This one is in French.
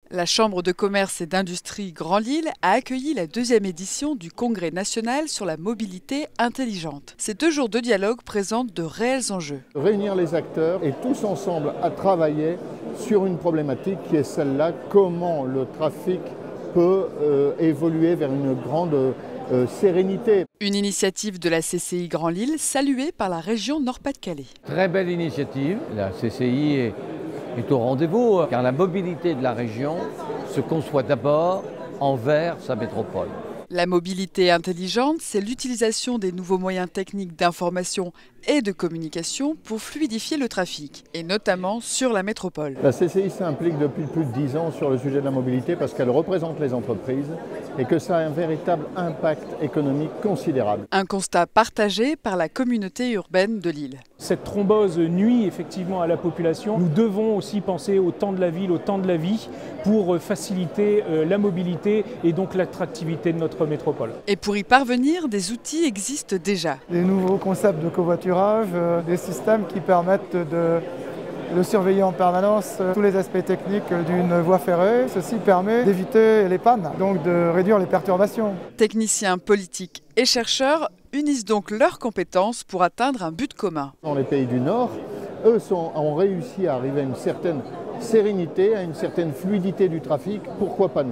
La Chambre de commerce et d'industrie Grand Lille a accueilli la deuxième édition du Congrès national sur la mobilité intelligente. Ces 2 jours de dialogue présentent de réels enjeux. Réunir les acteurs et tous ensemble à travailler sur une problématique qui est celle-là, comment le trafic peut évoluer vers une grande sérénité. Une initiative de la CCI Grand Lille saluée par la région Nord-Pas-de-Calais. Très belle initiative, la CCI est au rendez-vous car la mobilité de la région se conçoit d'abord envers sa métropole. La mobilité intelligente, c'est l'utilisation des nouveaux moyens techniques d'information et de communication pour fluidifier le trafic, et notamment sur la métropole. La CCI s'implique depuis plus de 10 ans sur le sujet de la mobilité parce qu'elle représente les entreprises et que ça a un véritable impact économique considérable. Un constat partagé par la communauté urbaine de Lille. Cette thrombose nuit effectivement à la population. Nous devons aussi penser au temps de la ville, au temps de la vie pour faciliter la mobilité et donc l'attractivité de notre métropole. Et pour y parvenir, des outils existent déjà. Des nouveaux concepts de covoiturage, des systèmes qui permettent de surveiller en permanence tous les aspects techniques d'une voie ferrée. Ceci permet d'éviter les pannes, donc de réduire les perturbations. Techniciens, politiques et chercheurs unissent donc leurs compétences pour atteindre un but commun. Dans les pays du Nord, eux ont réussi à arriver à une certaine sérénité, à une certaine fluidité du trafic. Pourquoi pas nous ?